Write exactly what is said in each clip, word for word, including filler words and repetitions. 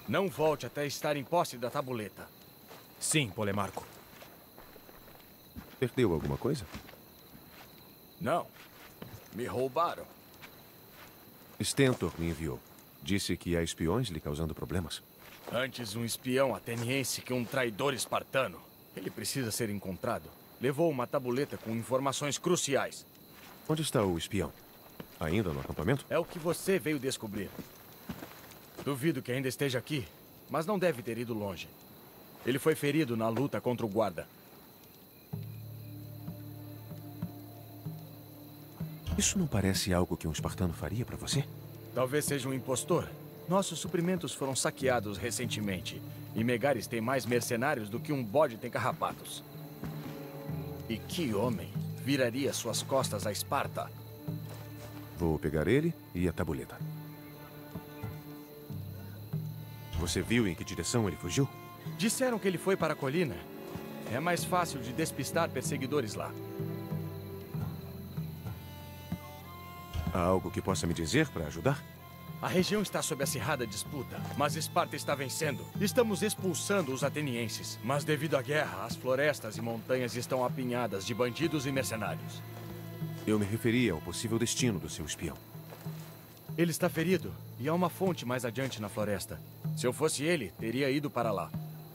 Não volte até estar em posse da tabuleta. Sim, Polemarco. Perdeu alguma coisa? Não. Me roubaram. Stentor me enviou. Disse que há espiões lhe causando problemas. Antes um espião ateniense que um traidor espartano. Ele precisa ser encontrado. Levou uma tabuleta com informações cruciais. Onde está o espião? Ainda no acampamento? É o que você veio descobrir. Duvido que ainda esteja aqui, mas não deve ter ido longe. Ele foi ferido na luta contra o guarda. Isso não parece algo que um espartano faria para você? Talvez seja um impostor. Nossos suprimentos foram saqueados recentemente. E Megares tem mais mercenários do que um bode tem carrapatos. E que homem viraria suas costas a Esparta? Vou pegar ele e a tabuleta. Você viu em que direção ele fugiu? Disseram que ele foi para a colina. É mais fácil de despistar perseguidores lá. Há algo que possa me dizer para ajudar? A região está sob acirrada disputa, mas Esparta está vencendo. Estamos expulsando os atenienses, mas devido à guerra, as florestas e montanhas estão apinhadas de bandidos e mercenários. Eu me referia ao possível destino do seu espião. Ele está ferido e há uma fonte mais adiante na floresta. Se eu fosse ele, teria ido para lá.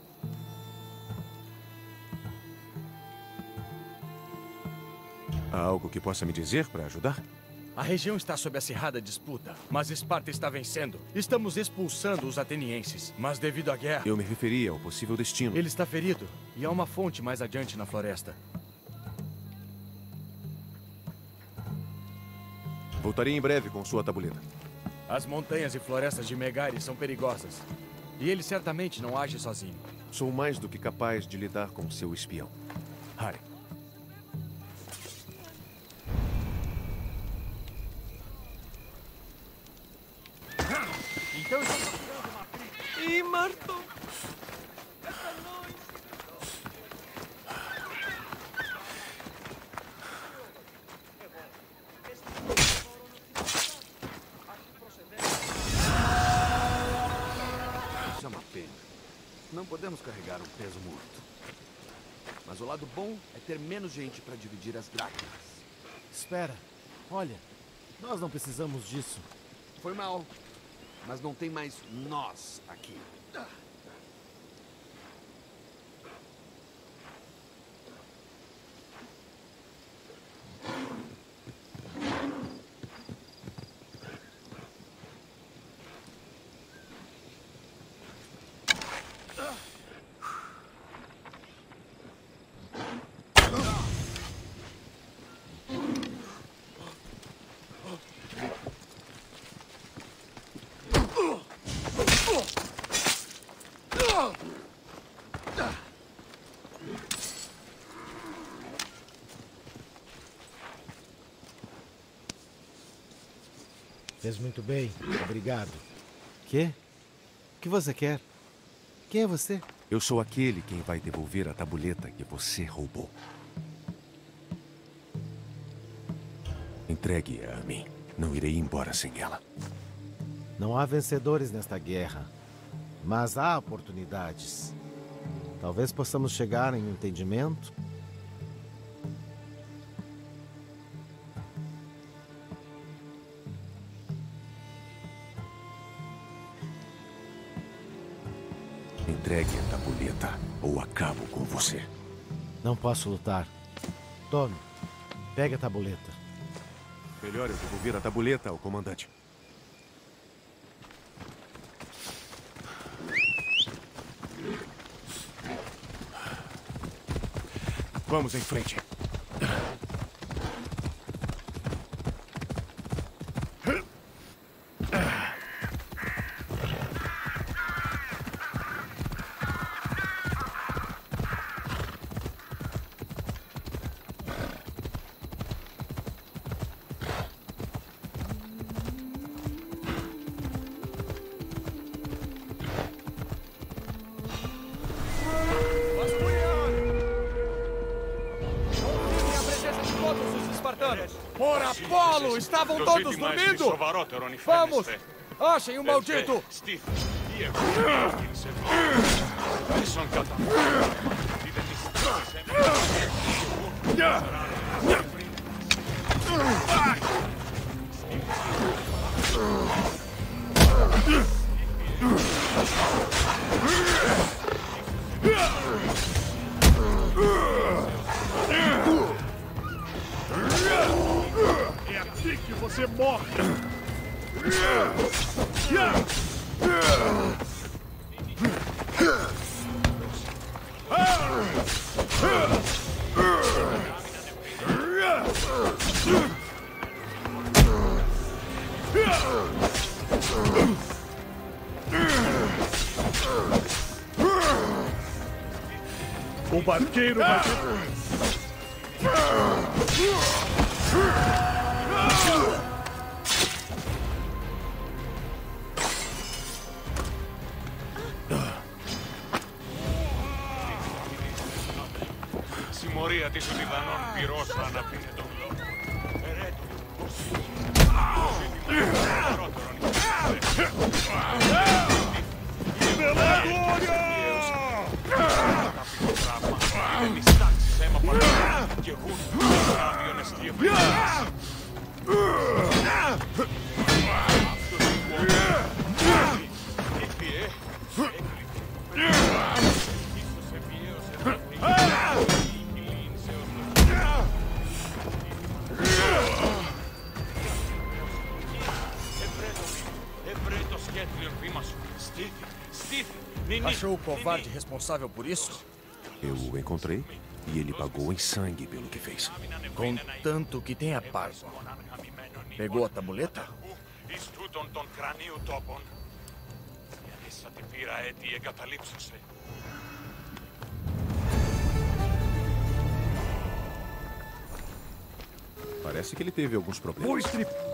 Há algo que possa me dizer para ajudar? A região está sob acirrada disputa, mas Esparta está vencendo. Estamos expulsando os atenienses, mas devido à guerra... Eu me referia ao possível destino. Ele está ferido e há uma fonte mais adiante na floresta. Voltarei em breve com sua tabuleta. As montanhas e florestas de Megares são perigosas. E ele certamente não age sozinho. Sou mais do que capaz de lidar com seu espião. Harry. Então eu estou procurando uma briga. Ih, Marto! Isso é uma pena. Não podemos carregar um peso morto. Mas o lado bom é ter menos gente para dividir as dracmas. Espera. Olha, nós não precisamos disso. Foi mal. Mas não tem mais nós aqui. Fez muito bem, obrigado. Quê? O que você quer? Quem é você? Eu sou aquele quem vai devolver a tabuleta que você roubou. Entregue-a a mim. Não irei embora sem ela. Não há vencedores nesta guerra, mas há oportunidades. Talvez possamos chegar em um entendimento. Entregue a tabuleta ou acabo com você. Não posso lutar. Tome, pegue a tabuleta. Melhor eu devolver a tabuleta ao comandante. Vamos em frente. Por Apolo! Estavam todos dormindo? Vamos! Achem o maldito! É aqui que você morre! O barqueiro vai ter... Συμμορία της Λιβανών πυρός αναπίνετο. Ερέτω. Achou o covarde responsável por isso? Eu o encontrei e ele pagou em sangue pelo que fez. Contanto que tenha pago. Pegou a tabuleta? Ιστούτον των κρανίου τόπων. Γιατί σα την πήρα έτη εγκαταλείψωσε. Parece que ele teve alguns problemas.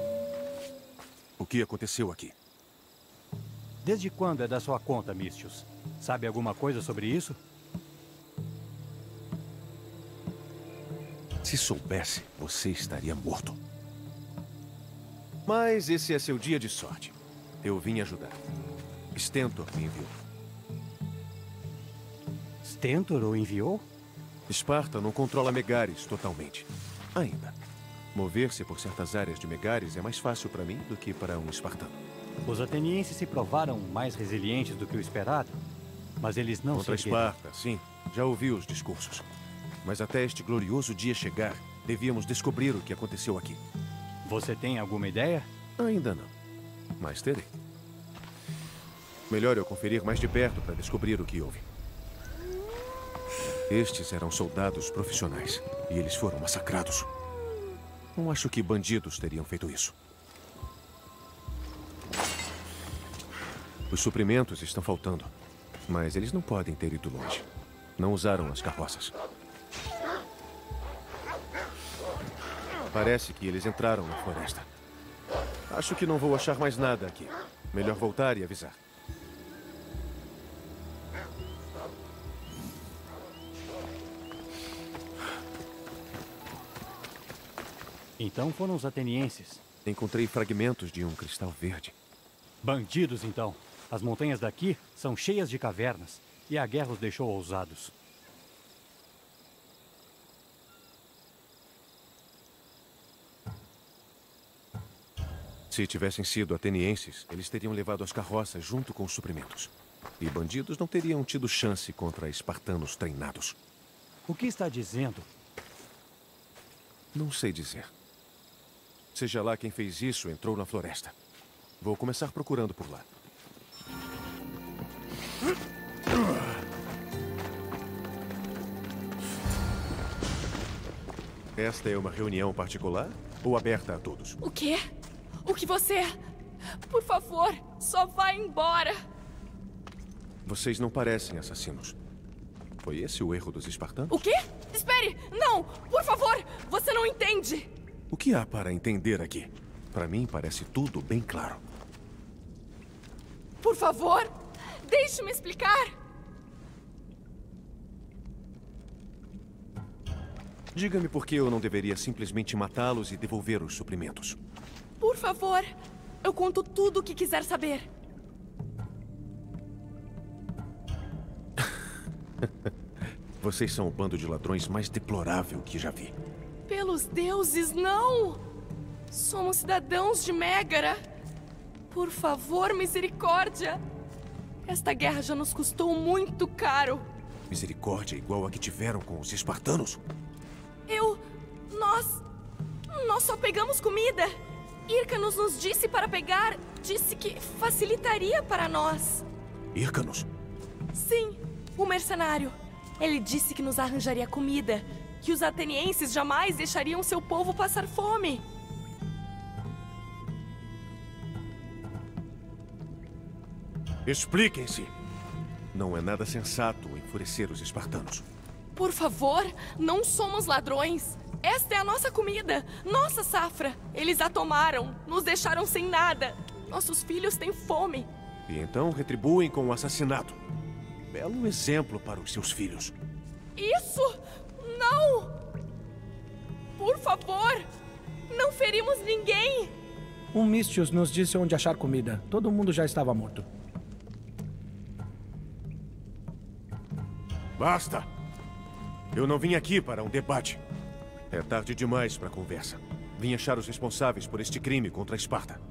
O que aconteceu aqui? Desde quando é da sua conta, Misthios? Sabe alguma coisa sobre isso? Se soubesse, você estaria morto. Mas esse é seu dia de sorte. Eu vim ajudar. Stentor me enviou. Stentor o enviou? Esparta não controla Megaris totalmente. Ainda. Mover-se por certas áreas de Megaris é mais fácil para mim do que para um espartano. Os atenienses se provaram mais resilientes do que o esperado, mas eles não Contra se Esparta, sim. Já ouvi os discursos. Mas até este glorioso dia chegar, devíamos descobrir o que aconteceu aqui. Você tem alguma ideia? Ainda não. Mas terei. Melhor eu conferir mais de perto para descobrir o que houve. Estes eram soldados profissionais e eles foram massacrados. Não acho que bandidos teriam feito isso. Os suprimentos estão faltando, mas eles não podem ter ido longe. Não usaram as carroças. Parece que eles entraram na floresta. Acho que não vou achar mais nada aqui. Melhor voltar e avisar. Então foram os atenienses. Encontrei fragmentos de um cristal verde. Bandidos, então. As montanhas daqui são cheias de cavernas, e a guerra os deixou ousados. Se tivessem sido atenienses, eles teriam levado as carroças junto com os suprimentos. E bandidos não teriam tido chance contra espartanos treinados. O que está dizendo? Não sei dizer. Seja lá quem fez isso, entrou na floresta. Vou começar procurando por lá. Esta é uma reunião particular ou aberta a todos? O quê? O que você... Por favor, só vá embora. Vocês não parecem assassinos. Foi esse o erro dos espartanos? O quê? Espere! Não! Por favor! Você não entende! O que há para entender aqui? Para mim parece tudo bem claro. Por favor! Deixe-me explicar! Diga-me por que eu não deveria simplesmente matá-los e devolver os suprimentos. Por favor! Eu conto tudo o que quiser saber. Vocês são o bando de ladrões mais deplorável que já vi. Pelos deuses, não! Somos cidadãos de Mégara. Por favor, misericórdia! Esta guerra já nos custou muito caro. Misericórdia igual a que tiveram com os espartanos? Eu... Nós... Nós só pegamos comida. Hyrcanos nos disse para pegar... Disse que facilitaria para nós. Hyrcanos? Sim, o mercenário. Ele disse que nos arranjaria comida. Que os atenienses jamais deixariam seu povo passar fome. Expliquem-se. Não é nada sensato enfurecer os espartanos. Por favor, não somos ladrões. Esta é a nossa comida, nossa safra. Eles a tomaram, nos deixaram sem nada. Nossos filhos têm fome. E então retribuem com o assassinato. Belo exemplo para os seus filhos. Isso? Não! Por favor, não ferimos ninguém. Um Mistios nos disse onde achar comida. Todo mundo já estava morto. Basta! Eu não vim aqui para um debate. É tarde demais para conversa. Vim achar os responsáveis por este crime contra a Esparta.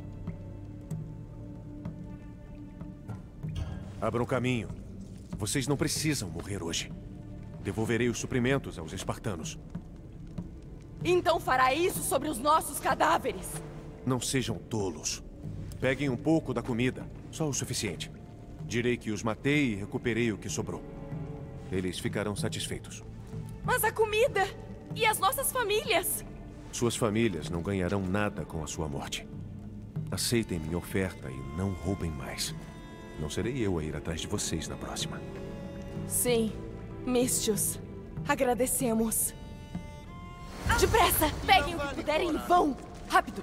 Abram caminho. Vocês não precisam morrer hoje. Devolverei os suprimentos aos espartanos. Então fará isso sobre os nossos cadáveres. Não sejam tolos. Peguem um pouco da comida, só o suficiente. Direi que os matei e recuperei o que sobrou. Eles ficarão satisfeitos. Mas a comida e as nossas famílias? Suas famílias não ganharão nada com a sua morte. Aceitem minha oferta e não roubem mais. Não serei eu a ir atrás de vocês na próxima. Sim, Mistios. Agradecemos. Depressa! Peguem o que puderem e vão! Rápido!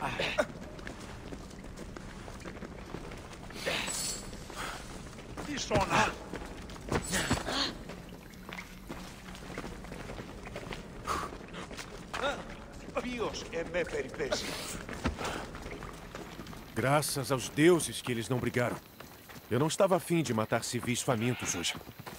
Dissona! Ποιος εμέ περιπέσει. Graças aos deuses que eles não brigaram. Eu não estava afim de matar civis famintos hoje.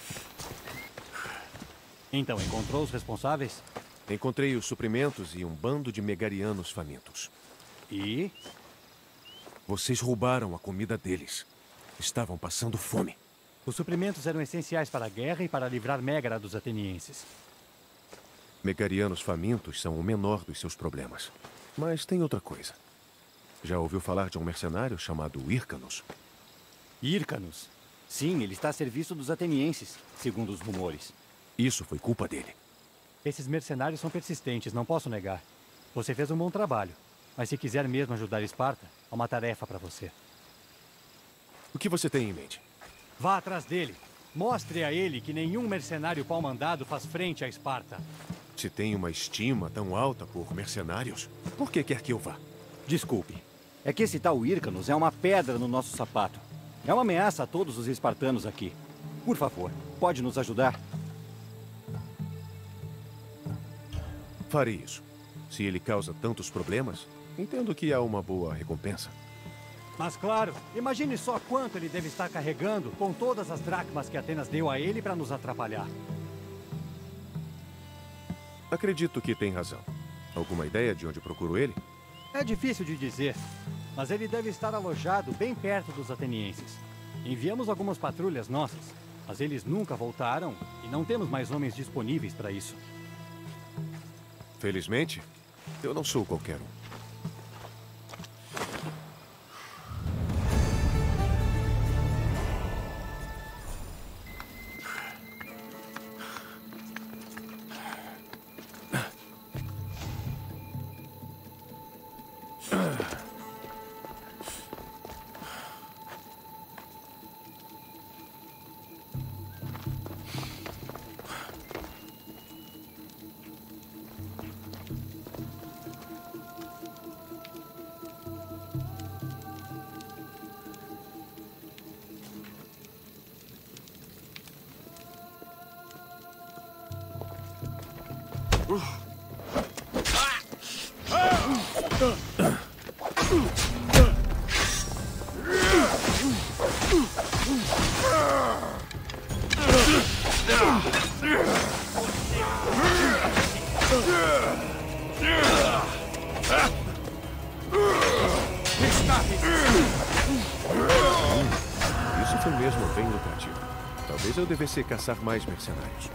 Então, encontrou os responsáveis? Encontrei os suprimentos e um bando de megarianos famintos. E? Vocês roubaram a comida deles. Estavam passando fome. Os suprimentos eram essenciais para a guerra e para livrar Mégara dos atenienses. Megarianos famintos são o menor dos seus problemas. Mas tem outra coisa. Já ouviu falar de um mercenário chamado Hyrcanos? Hyrcanos? Sim, ele está a serviço dos atenienses, segundo os rumores. Isso foi culpa dele. Esses mercenários são persistentes, não posso negar. Você fez um bom trabalho. Mas se quiser mesmo ajudar Esparta, há uma tarefa para você. O que você tem em mente? Vá atrás dele. Mostre a ele que nenhum mercenário pau-mandado faz frente a Esparta. Se tem uma estima tão alta por mercenários, por que quer que eu vá? Desculpe. É que esse tal Hyrcanos é uma pedra no nosso sapato. É uma ameaça a todos os espartanos aqui. Por favor, pode nos ajudar? Farei isso. Se ele causa tantos problemas, entendo que há uma boa recompensa. Mas claro, imagine só quanto ele deve estar carregando com todas as dracmas que Atenas deu a ele para nos atrapalhar. Acredito que tem razão. Alguma ideia de onde procuro ele? É difícil de dizer, mas ele deve estar alojado bem perto dos atenienses. Enviamos algumas patrulhas nossas, mas eles nunca voltaram e não temos mais homens disponíveis para isso. Felizmente, eu não sou qualquer um. Isso foi mesmo bem lucrativo. Talvez eu devesse caçar mais mercenários.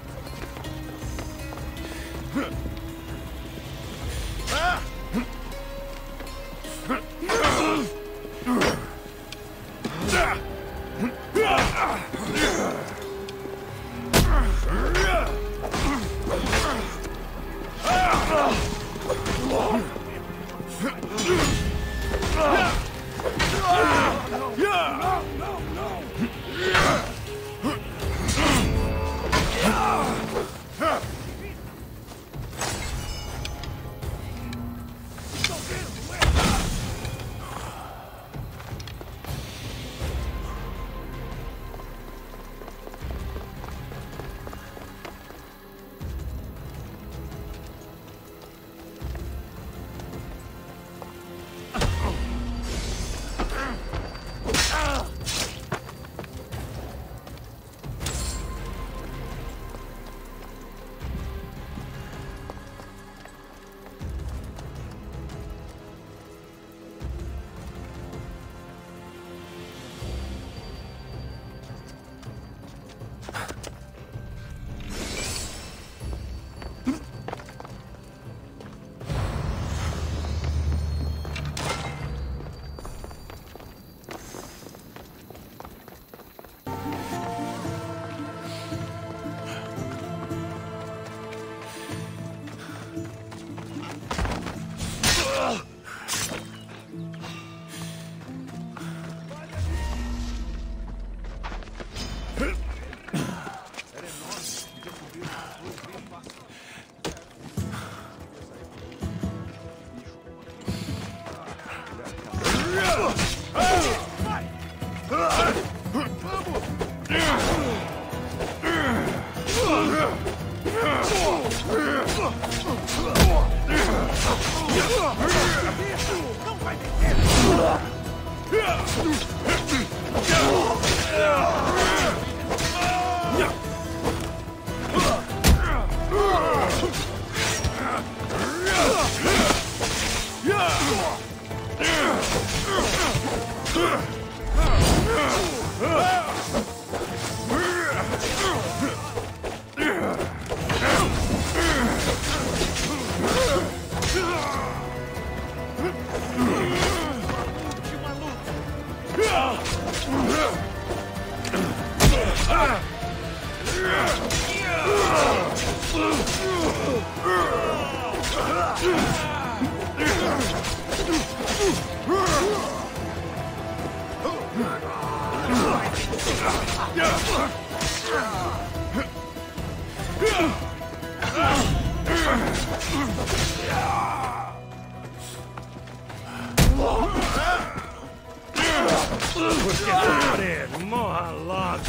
Morra logo!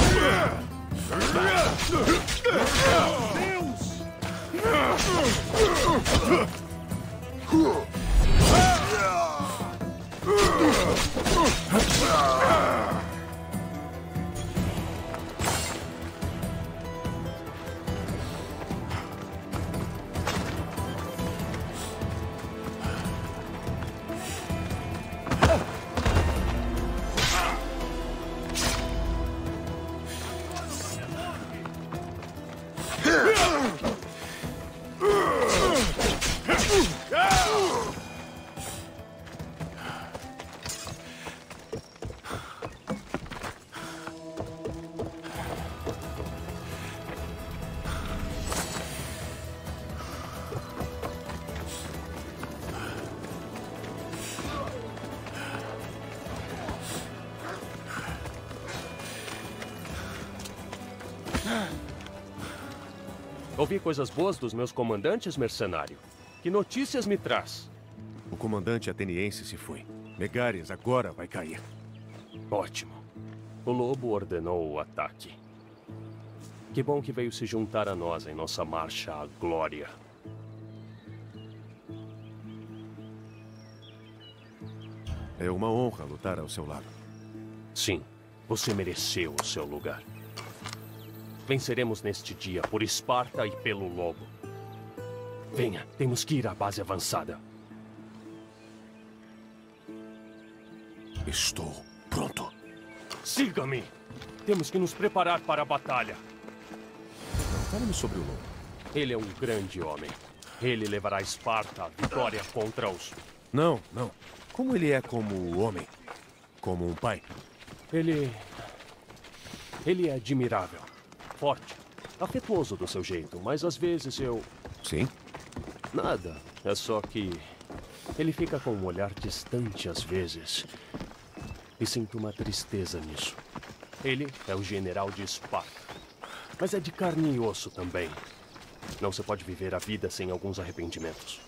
Ouvi coisas boas dos meus comandantes, mercenário. Que notícias me traz? O comandante ateniense se foi. Megares agora vai cair. Ótimo. O lobo ordenou o ataque. Que bom que veio se juntar a nós em nossa marcha à glória. É uma honra lutar ao seu lado. Sim, você mereceu o seu lugar. Venceremos neste dia por Esparta e pelo lobo. Venha, temos que ir à base avançada. Estou pronto. Siga-me! Temos que nos preparar para a batalha. Fale-me sobre o lobo. Ele é um grande homem. Ele levará Esparta à vitória contra os... Não, não. Como ele é como homem? Como um pai? Ele... Ele é admirável. Forte. Afetuoso do seu jeito, mas às vezes eu... Sim? Nada. É só que... Ele fica com um olhar distante às vezes. E sinto uma tristeza nisso. Ele é o general de Esparta. Mas é de carne e osso também. Não se pode viver a vida sem alguns arrependimentos.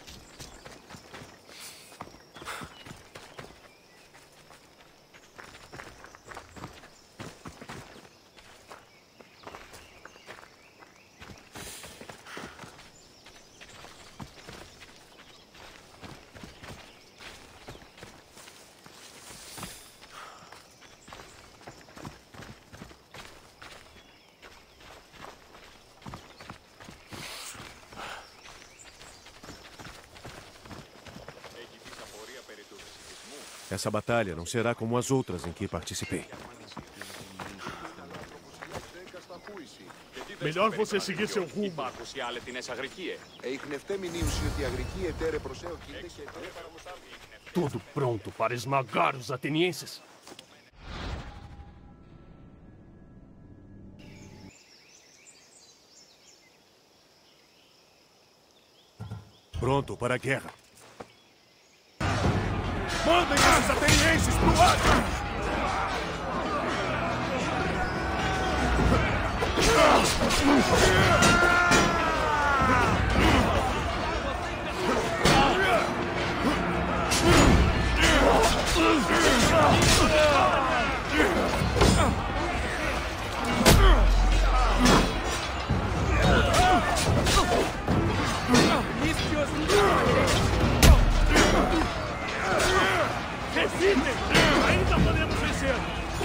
Essa batalha não será como as outras em que participei. Melhor você seguir seu rumo. Tudo pronto para esmagar os atenienses? Pronto para a guerra. Mandem esses atenienses pro ar! Resistem! Ainda podemos vencer!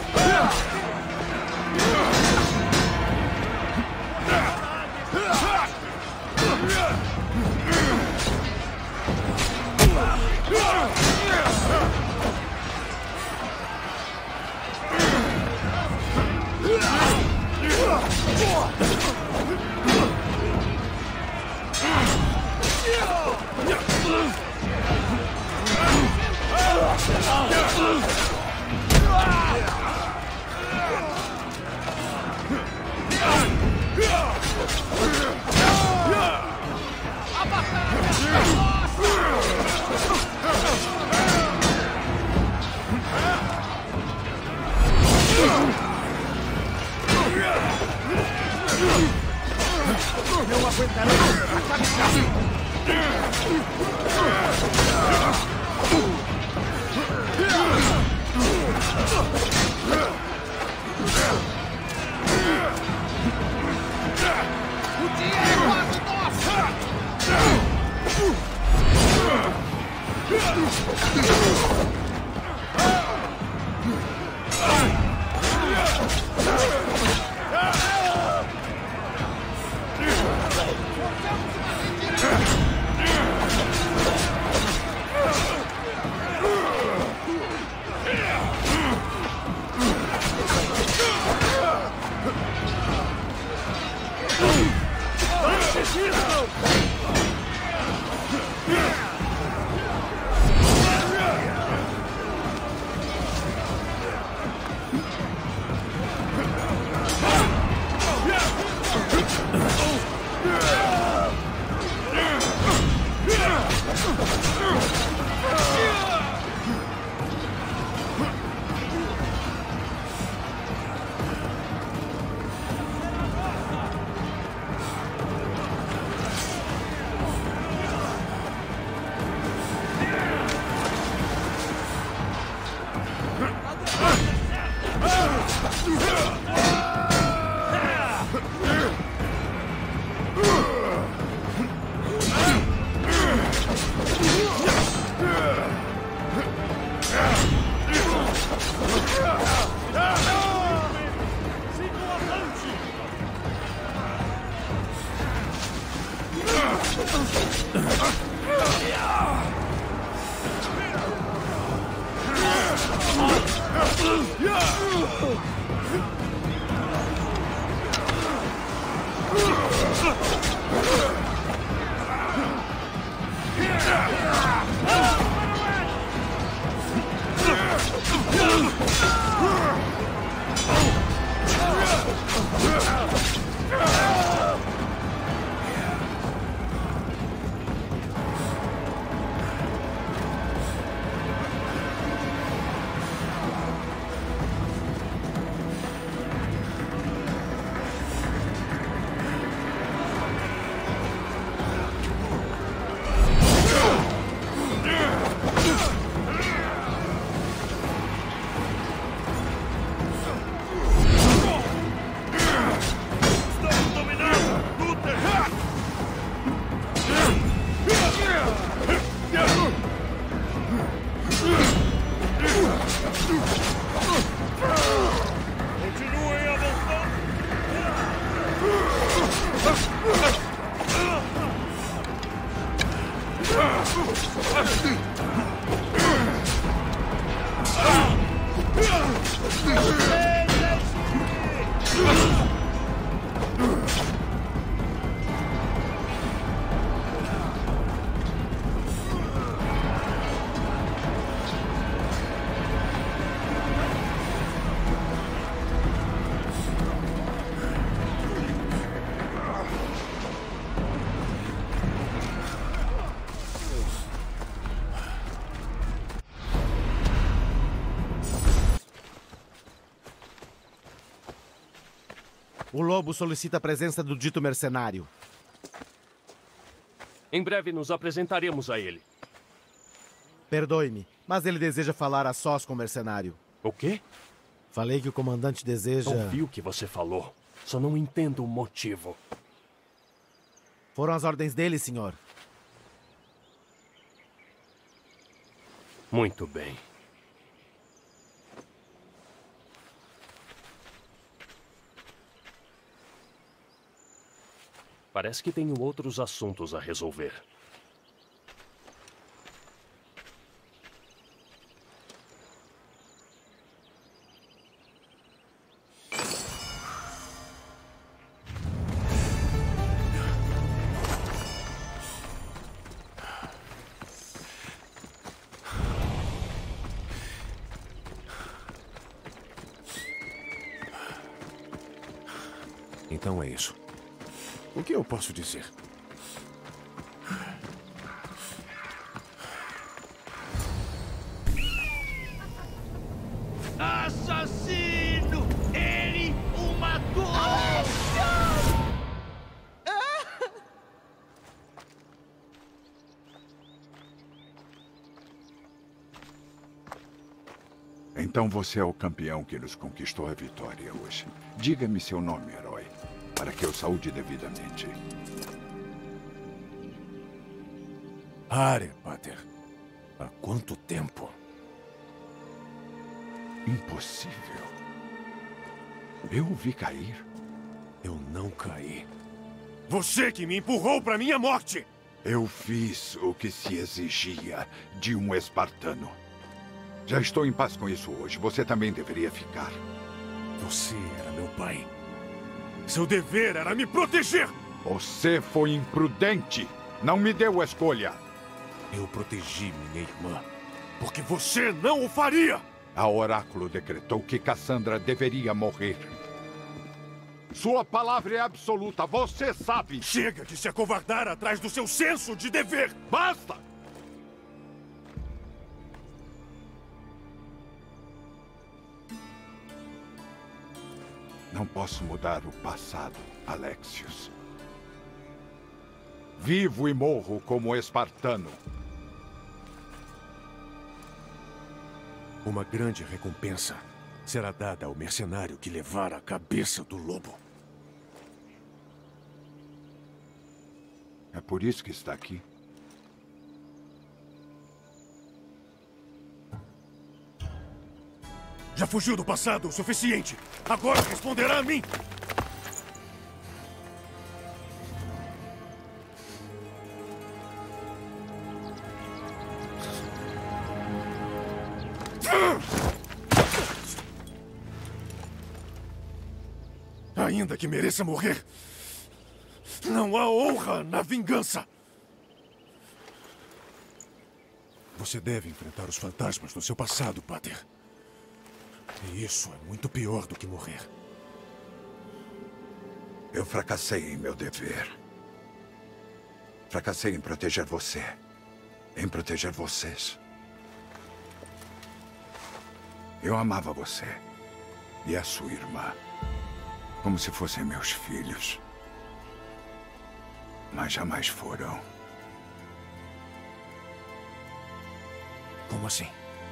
Não aguentarei! O dia é quase nosso! O lobo solicita a presença do dito mercenário. Em breve nos apresentaremos a ele. Perdoe-me, mas ele deseja falar a sós com o mercenário. O quê? Falei que o comandante deseja... Ouvi o que você falou. Só não entendo o motivo. Foram as ordens dele, senhor. Muito bem. Parece que tenho outros assuntos a resolver. Então é isso. O que eu posso dizer? Assassino! Ele o matou! Então você é o campeão que nos conquistou a vitória hoje. Diga-me seu nome, herói, para que eu saúde devidamente. Are, Pater. Há quanto tempo? Impossível. Eu o vi cair. Eu não caí. Você que me empurrou para minha morte! Eu fiz o que se exigia de um espartano. Já estou em paz com isso hoje. Você também deveria ficar. Você era meu pai. Seu dever era me proteger! Você foi imprudente. Não me deu a escolha. Eu protegi minha irmã. Porque você não o faria! A Oráculo decretou que Cassandra deveria morrer. Sua palavra é absoluta, você sabe! Chega de se acovardar atrás do seu senso de dever! Basta! Não posso mudar o passado, Alexios. Vivo e morro como espartano. Uma grande recompensa será dada ao mercenário que levar a cabeça do lobo. É por isso que está aqui. Já fugiu do passado o suficiente. Agora responderá a mim. ainda que mereça morrer. Não há honra na vingança. Você deve enfrentar os fantasmas do seu passado, Pater. E isso é muito pior do que morrer. Eu fracassei em meu dever. Fracassei em proteger você. Em proteger vocês. Eu amava você. E a sua irmã. Como se fossem meus filhos. Mas jamais foram. Como assim?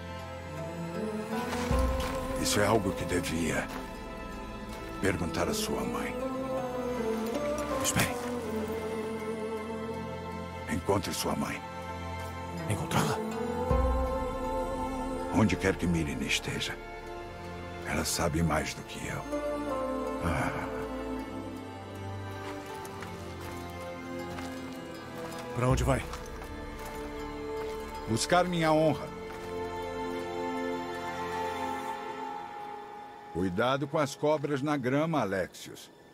Isso é algo que devia perguntar à sua mãe. Espere. Encontre sua mãe. Encontrá-la? Onde quer que Mirin esteja. Ela sabe mais do que eu. Ah. Para onde vai? Buscar minha honra. Cuidado com as cobras na grama, Alexios.